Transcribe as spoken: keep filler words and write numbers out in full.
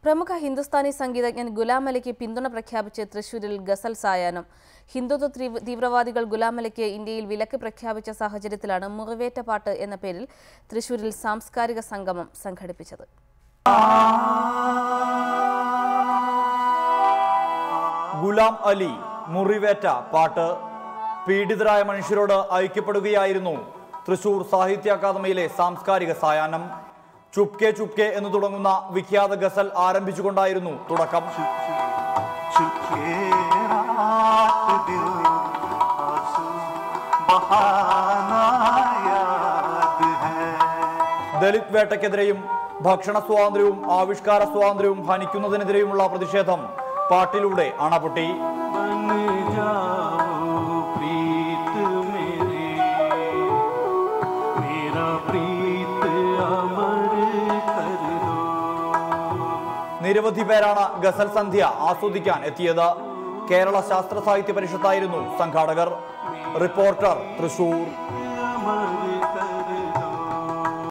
പ്രമുഖ ഹിന്ദുസ്ഥാനി സംഗീതജ്ഞൻ ഗുലാം അലിക്ക് പിന്തുണ പ്രഖ്യാപിച്ച് തൃശൂരിൽ ഗസൽ സായാഹ്നം. ഹിന്ദുത്വ തീവ്രവാദികൾ ഗുലാം അലിക്ക് ഇന്ത്യയിൽ വിലക്ക് പ്രഖ്യാപിച്ച സാഹചര്യത്തിലാണ് മുറിവേറ്റ പാട്ട് എന്ന പേരിൽ തൃശൂരിൽ സാംസ്കാരിക സംഗമം സംഘടിപ്പിച്ചത്. ഗുലാം അലി മുറിവേറ്റ പാട്ട്. പീഡിതരായ മനുഷ്യരോട് ഐക്യപ്പെടുകയായിരുന്നു തൃശൂർ സാഹിത്യ അക്കാദമിയിലെ സാംസ്കാരിക സായാഹ്നം. ചുപ്കെ ചുപ്കെ എന്ന് തുടങ്ങുന്ന വിഖ്യാത ഗസൽ ആരംഭിച്ചുകൊണ്ടായിരുന്നു തുടക്കം. ദലിത് വേട്ടയ്ക്കെതിരെയും ഭക്ഷണ സ്വാതന്ത്ര്യവും ആവിഷ്കാര സ്വാതന്ത്ര്യവും ഹനിക്കുന്നതിനെതിരെയുമുള്ള പ്രതിഷേധം പാട്ടിലൂടെ അണപൊട്ടി. നിരവധി പേരാണ് ഗസൽ സന്ധ്യ ആസ്വദിക്കാൻ എത്തിയത്. കേരള ശാസ്ത്ര സാഹിത്യ പരിഷത്തായിരുന്നു സംഘാടകർ. റിപ്പോർട്ടർ തൃശൂർ.